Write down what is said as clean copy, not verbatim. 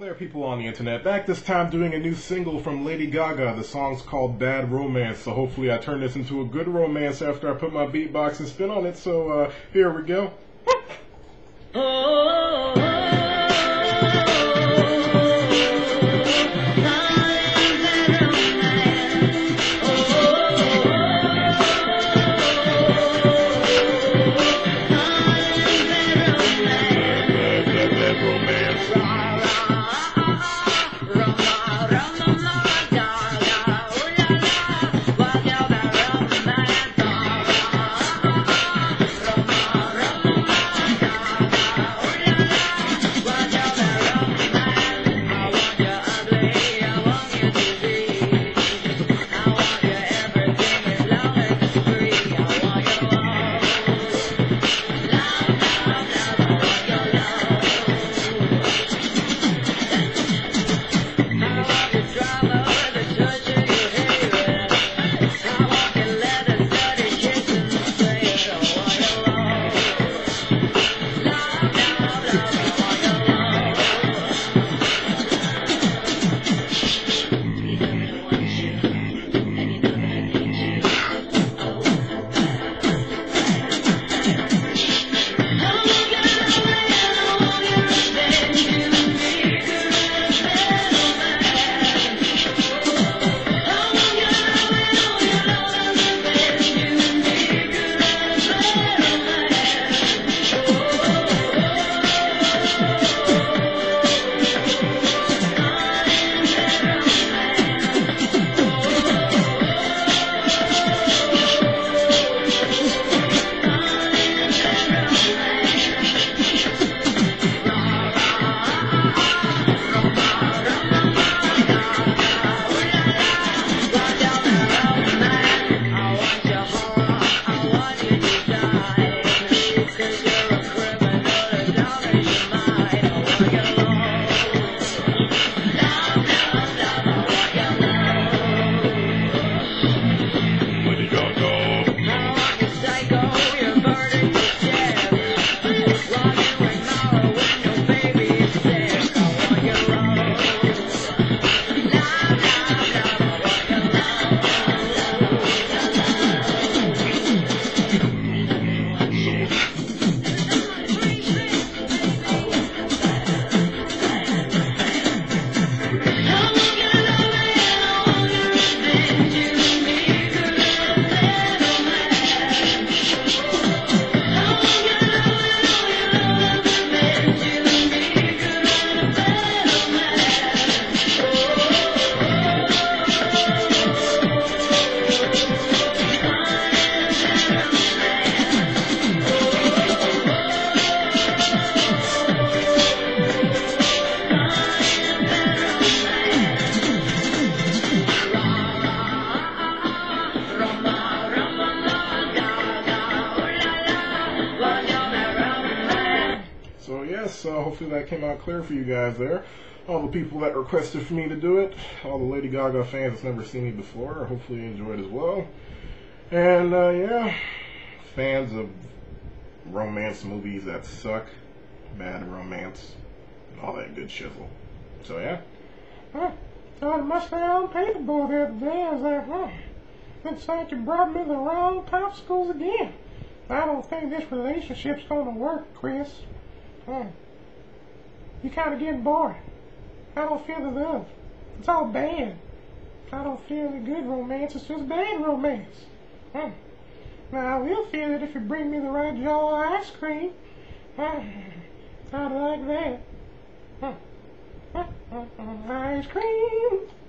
there, people on the internet. Back this time doing a new single from Lady Gaga. The song's called Bad Romance, so hopefully I turn this into a good romance after I put my beatbox and spin on it. So here we go. So yes, hopefully that came out clear for you guys there. All the people that requested for me to do it, all the Lady Gaga fans that's never seen me before, hopefully you enjoyed as well. And yeah, fans of romance movies that suck, bad romance, and all that good shizzle. So yeah. Thought it must have on paperboard the other day. I was like, looks like you brought me the wrong popsicles again. I don't think this relationship's gonna work, Chris. You kinda getting bored. I don't feel the love. It's all bad. I don't feel the good romance, it's just bad romance. Now I will feel it if you bring me the right jar of ice cream. I'd like that. Ice cream!